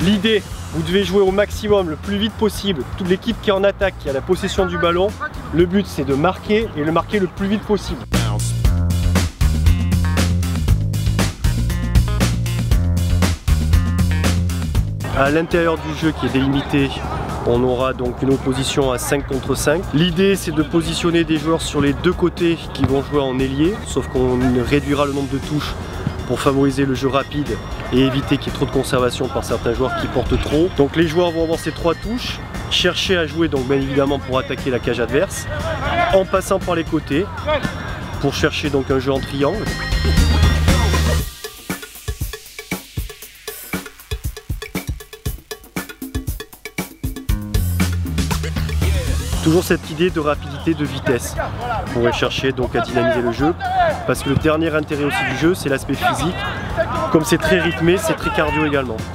L'idée, vous devez jouer au maximum, le plus vite possible. Toute l'équipe qui est en attaque, qui a la possession du ballon, le but c'est de marquer et le marquer le plus vite possible. À l'intérieur du jeu qui est délimité, on aura donc une opposition à 5 contre 5. L'idée c'est de positionner des joueurs sur les deux côtés qui vont jouer en ailier, sauf qu'on réduira le nombre de touches pour favoriser le jeu rapide et éviter qu'il y ait trop de conservation par certains joueurs qui portent trop. Donc les joueurs vont avoir ces 3 touches, chercher à jouer donc bien évidemment pour attaquer la cage adverse, en passant par les côtés, pour chercher donc un jeu en triangle. Toujours cette idée de rapidité, de vitesse. On pourrait chercher donc à dynamiser le jeu, parce que le dernier intérêt aussi du jeu, c'est l'aspect physique. Comme c'est très rythmé, c'est très cardio également.